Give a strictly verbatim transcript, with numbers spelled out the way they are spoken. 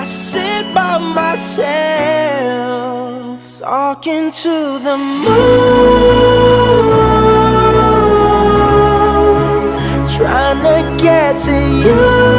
sit by myself, talking to the moon, trying to get to you.